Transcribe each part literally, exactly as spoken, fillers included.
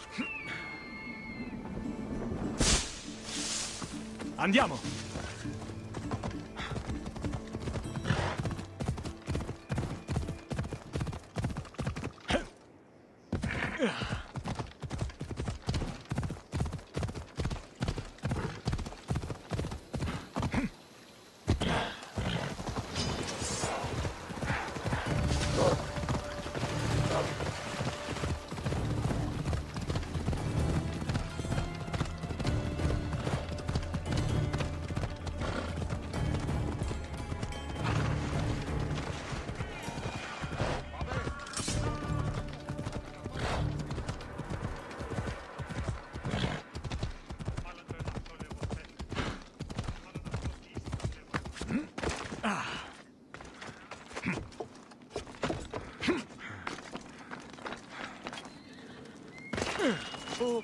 Andiamo! Oh.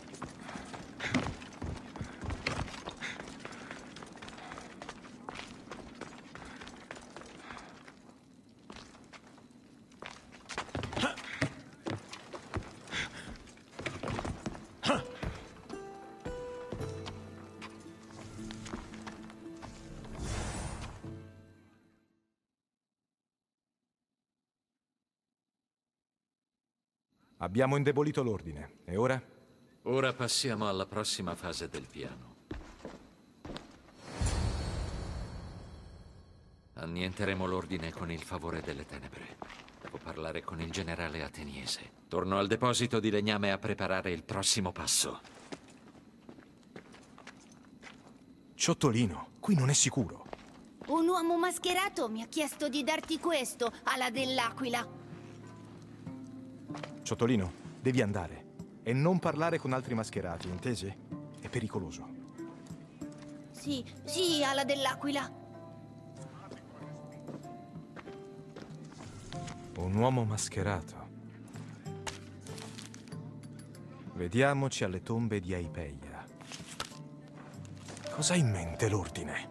Abbiamo indebolito l'ordine. E ora? Ora passiamo alla prossima fase del piano. Annienteremo l'ordine con il favore delle tenebre. Devo parlare con il generale ateniese. Torno al deposito di legname a preparare il prossimo passo. Ciottolino, qui non è sicuro. Un uomo mascherato mi ha chiesto di darti questo, ala dell'aquila. Ciottolino, devi andare. E non parlare con altri mascherati, intesi? È pericoloso. Sì, sì, ala dell'aquila. Un uomo mascherato. Vediamoci alle tombe di Aipeia. Cosa ha in mente l'ordine?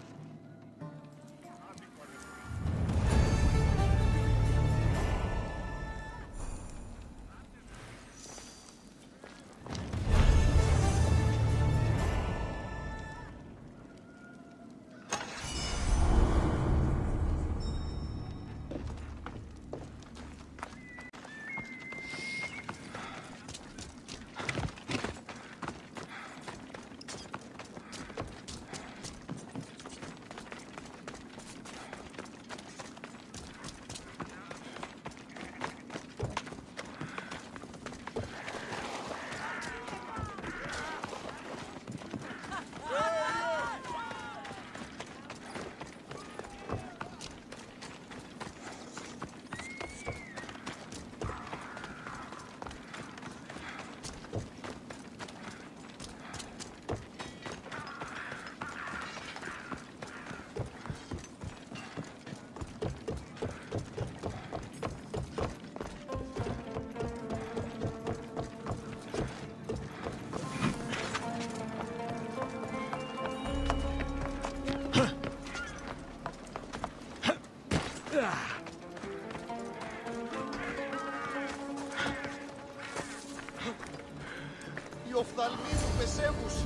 Οι οφθαλμοί μου πεσέμουσι.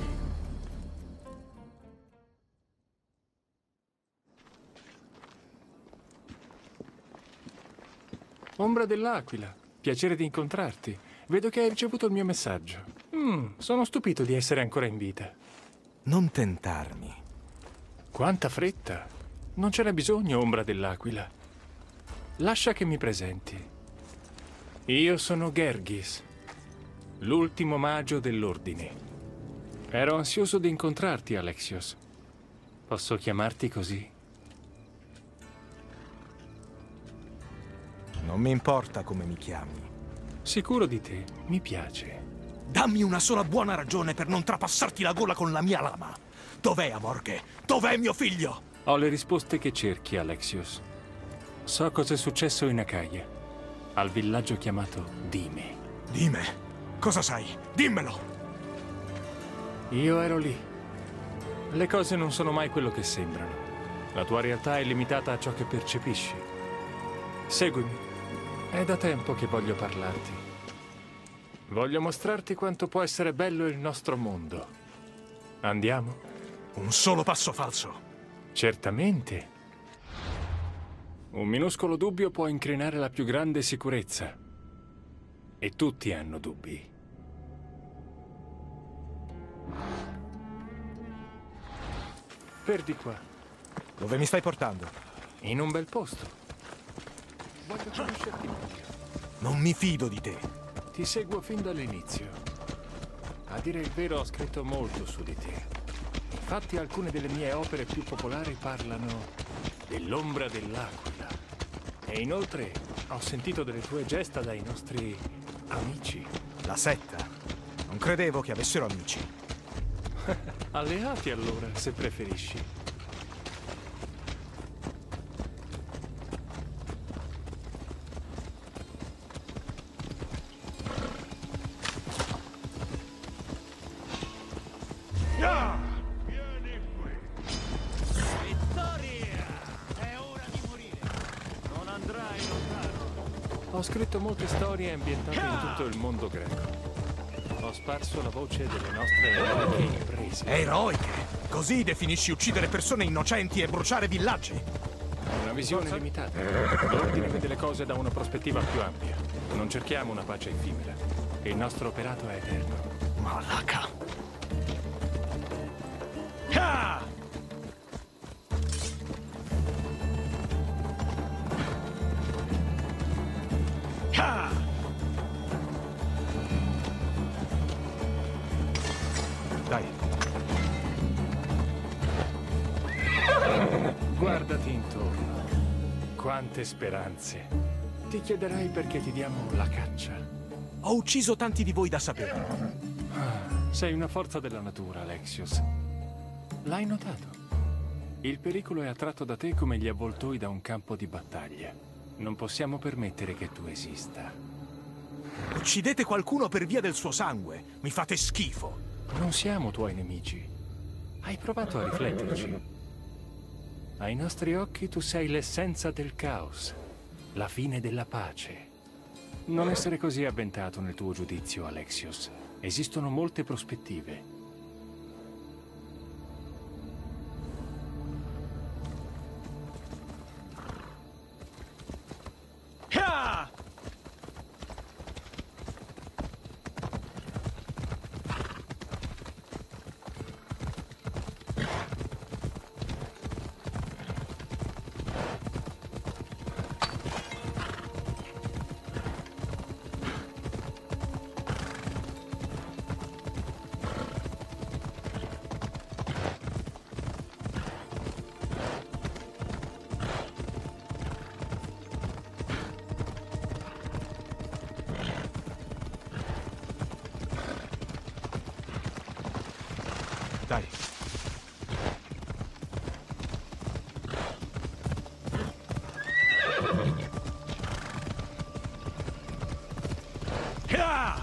Ombra dell'Aquila, piacere di incontrarti. Vedo che hai ricevuto il mio messaggio. Mm, sono stupito di essere ancora in vita. Non tentarmi. Quanta fretta! Non ce n'è bisogno, Ombra dell'Aquila. Lascia che mi presenti. Io sono Gergis, l'ultimo mago dell'ordine. Ero ansioso di incontrarti, Alexios. Posso chiamarti così? Non mi importa come mi chiami. Sicuro di te, mi piace. Dammi una sola buona ragione per non trapassarti la gola con la mia lama. Dov'è Amorghe? Dov'è mio figlio? Ho le risposte che cerchi, Alexios. So cosa è successo in Acaia, al villaggio chiamato Dime. Dime? Cosa sai? Dimmelo! Io ero lì. Le cose non sono mai quello che sembrano. La tua realtà è limitata a ciò che percepisci. Seguimi. È da tempo che voglio parlarti. Voglio mostrarti quanto può essere bello il nostro mondo. Andiamo? Un solo passo falso. Certamente. Un minuscolo dubbio può incrinare la più grande sicurezza. E tutti hanno dubbi. Per di qua, Dove mi stai portando? in un bel posto. Voglio conoscerti meglio. Non mi fido di te. Ti seguo fin dall'inizio. A dire il vero, ho scritto molto su di te. Infatti, alcune delle mie opere più popolari parlano dell'ombra dell'aquila. E inoltre, ho sentito delle tue gesta dai nostri amici. La setta. Non credevo che avessero amici. Alleati, allora, se preferisci. Ho scritto molte storie ambientate in tutto il mondo greco. Ho sparso la voce delle nostre eroiche imprese. Eroiche? Così definisci uccidere persone innocenti e bruciare villaggi? Una visione limitata. L'ordine vede le cose da una prospettiva più ampia. Non cerchiamo una pace effimera. Il nostro operato è eterno. Malaka. Ah! Ah! Dai. Guardati intorno. Quante speranze. Ti chiederai perché ti diamo la caccia. Ho ucciso tanti di voi da sapere. Sei una forza della natura, Alexios. L'hai notato? Il pericolo è attratto da te come gli avvoltoi da un campo di battaglia. Non possiamo permettere che tu esista. Uccidete qualcuno per via del suo sangue. Mi fate schifo. Non siamo tuoi nemici. Hai provato a rifletterci. Ai nostri occhi tu sei l'essenza del caos, la fine della pace. Non essere così avventato nel tuo giudizio, Alexios. Esistono molte prospettive. Ah! Dai. Ah!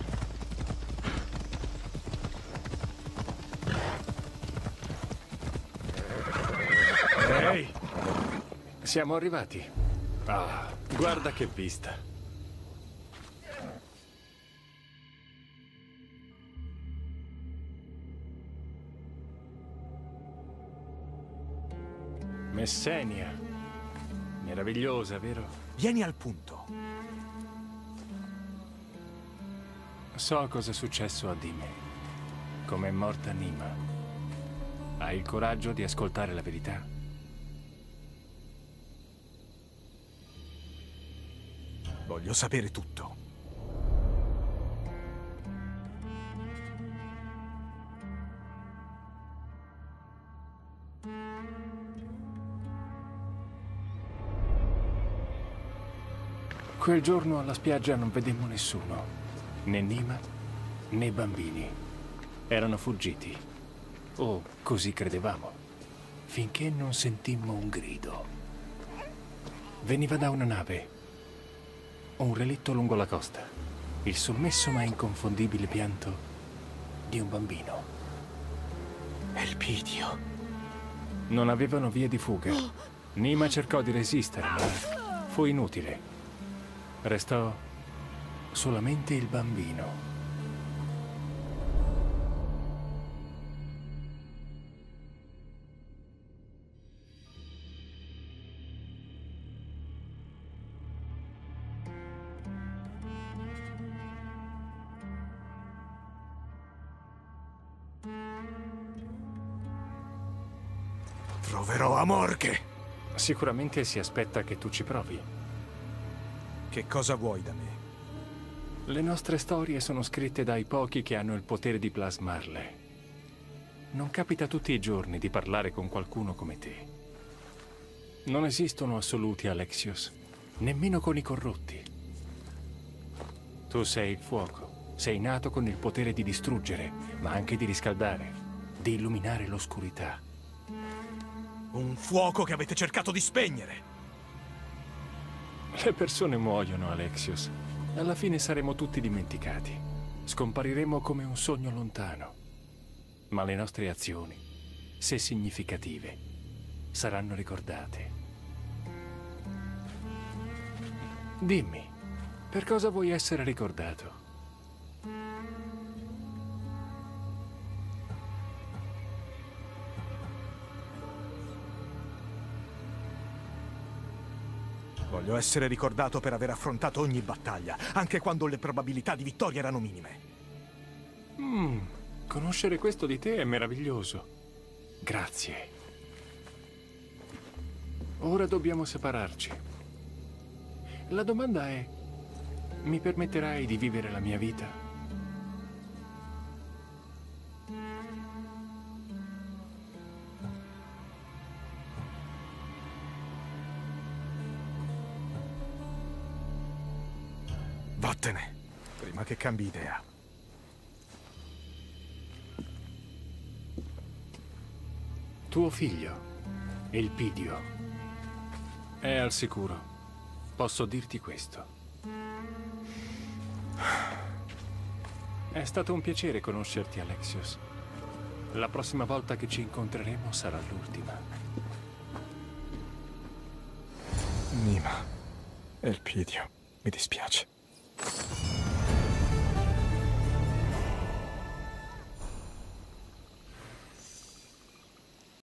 Ehi! Siamo arrivati. Ah, guarda che vista. Messenia. Meravigliosa, vero? Vieni al punto. So cosa è successo a Dime. Come è morta Nima. Hai il coraggio di ascoltare la verità? Voglio sapere tutto. Quel giorno alla spiaggia non vedemmo nessuno. Né Nima, né bambini. Erano fuggiti. O così credevamo. Finché non sentimmo un grido. Veniva da una nave. Un relitto lungo la costa. Il sommesso ma inconfondibile pianto di un bambino. Elpidio. Non avevano vie di fuga. Nima cercò di resistere, ma fu inutile. Restò solamente il bambino. Troverò Amorche! Sicuramente si aspetta che tu ci provi. Che cosa vuoi da me? Le nostre storie sono scritte dai pochi che hanno il potere di plasmarle. Non capita tutti i giorni di parlare con qualcuno come te. Non esistono assoluti, Alexios, nemmeno con i corrotti. Tu sei il fuoco, sei nato con il potere di distruggere, ma anche di riscaldare, di illuminare l'oscurità. Un fuoco che avete cercato di spegnere! Le persone muoiono, Alexios. Alla fine saremo tutti dimenticati. Scompariremo come un sogno lontano. Ma le nostre azioni, se significative, saranno ricordate. Dimmi, per cosa vuoi essere ricordato? Voglio essere ricordato per aver affrontato ogni battaglia, anche quando le probabilità di vittoria erano minime. Mm, conoscere questo di te è meraviglioso. Grazie. Ora dobbiamo separarci. La domanda è: mi permetterai di vivere la mia vita? Vattene, prima che cambi idea. Tuo figlio, Elpidio, è al sicuro. Posso dirti questo. È stato un piacere conoscerti, Alexios. La prossima volta che ci incontreremo sarà l'ultima. Nima, Elpidio, mi dispiace.